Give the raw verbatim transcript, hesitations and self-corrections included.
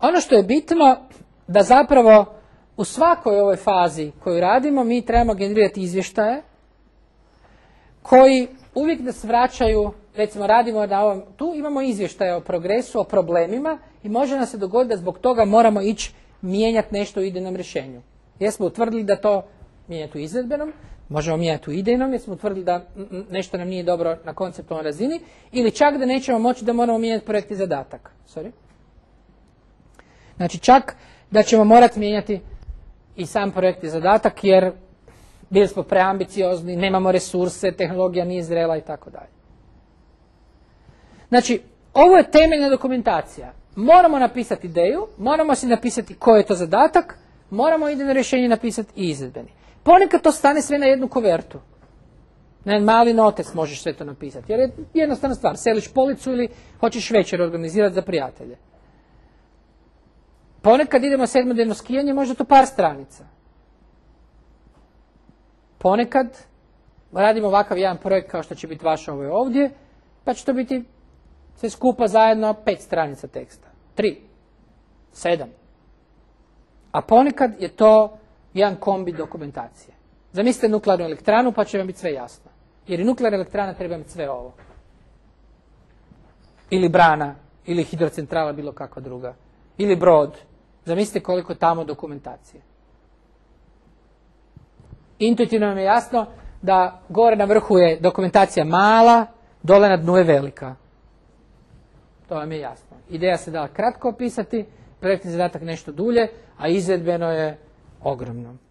ono što je bitno, da zapravo u svakoj ovoj fazi koju radimo, mi trebamo generirati izvještaje koji uvijek nas vraćaju, recimo radimo na ovom, tu imamo izvještaje o progresu, o problemima i može nam se dogoditi da zbog toga moramo ići mijenjati nešto u idejnom rješenju. Jer smo utvrdili da to mijenjati u izvedbenom, možemo mijenjati u idejnom, jer smo utvrdili da nešto nam nije dobro na konceptualnoj razini, ili čak da nećemo moći da moramo mijenjati projekt i zadatak. Sorry. Znači čak da ćemo morati mijenjati i sam projekt i zadatak, jer bili smo preambiciozni, nemamo resurse, tehnologija nije zrela i tako dalje. Znači, ovo je temeljna dokumentacija. Moramo napisati ideju, moramo si napisati koji je to zadatak, moramo idejno rješenje napisati i izvedbeni. Ponekad to stane sve na jednu kovertu. Na jedan mali notes možeš sve to napisati. Jer je jednostavna stvar, seliš policu ili hoćeš večer organizirati za prijatelje. Ponekad idemo sedmodnevno skijanje, možda to par stranica. Ponekad radimo ovakav jedan projekt kao što će biti vaš ovaj ovdje, pa će to biti sve skupa zajedno pet stranica teksta. Tri. Sedam. A ponekad je to jedan kombi dokumentacije. Zamislite nuklearnu elektranu pa će vam biti sve jasno. Jer i nuklearna elektrana treba imati sve ovo. Ili brana, ili hidrocentrala, bilo kakva druga. Ili brod. Zamislite koliko tamo dokumentacije. Intuitivno vam je jasno da gore na vrhu je dokumentacija mala, dole na dnu je velika. To vam je jasno. Ideja se dala kratko opisati, projektni zadatak nešto dulje, a izvedbeno je ogromno.